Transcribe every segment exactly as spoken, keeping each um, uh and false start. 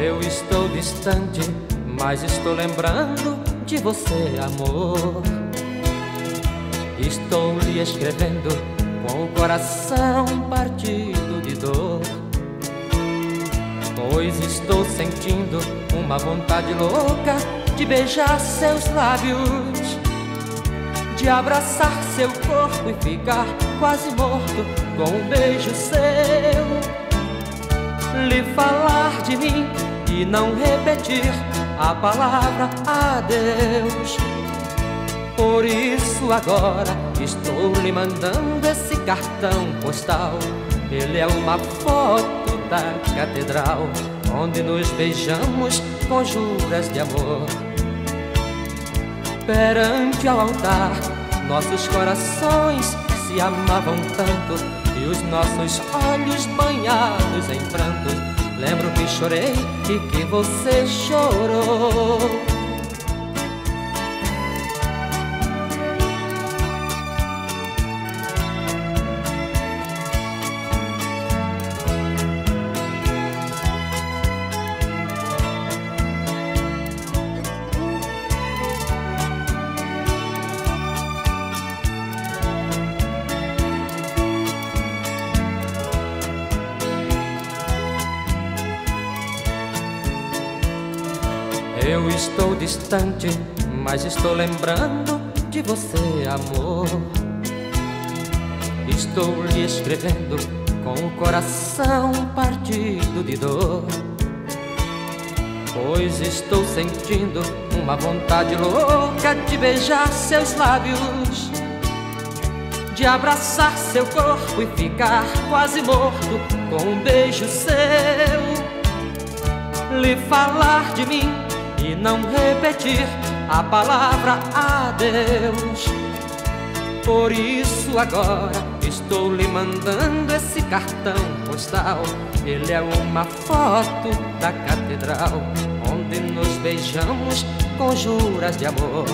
Eu estou distante, mas estou lembrando de você, amor. Estou lhe escrevendo com o coração partido de dor, pois estou sentindo uma vontade louca de beijar seus lábios, de abraçar seu corpo e ficar quase morto com um beijo seu, lhe falar de mim e não repetir a palavra adeus. Por isso agora estou lhe mandando esse cartão postal. Ele é uma foto da catedral, onde nos beijamos com juras de amor. Perante ao altar, nossos corações se amavam tanto, e os nossos olhos banhados em prantos. Lembro que chorei e que você chorou. Eu estou distante, mas estou lembrando de você, amor. Estou lhe escrevendo com o coração partido de dor, pois estou sentindo uma vontade louca de beijar seus lábios, de abraçar seu corpo e ficar quase morto com um beijo seu, lhe falar de mim e não repetir a palavra adeus. Por isso agora estou lhe mandando esse cartão postal. Ele é uma foto da catedral, onde nos beijamos com juras de amor.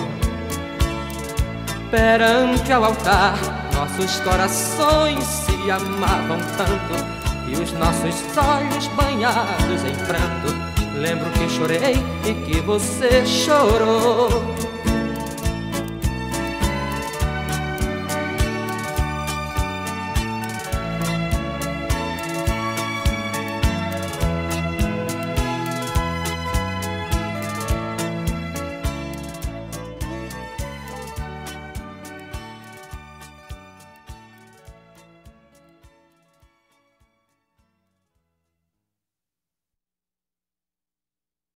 Perante ao altar, nossos corações se amavam tanto, e os nossos olhos banhados em pranto. Lembro que chorei e que você chorou.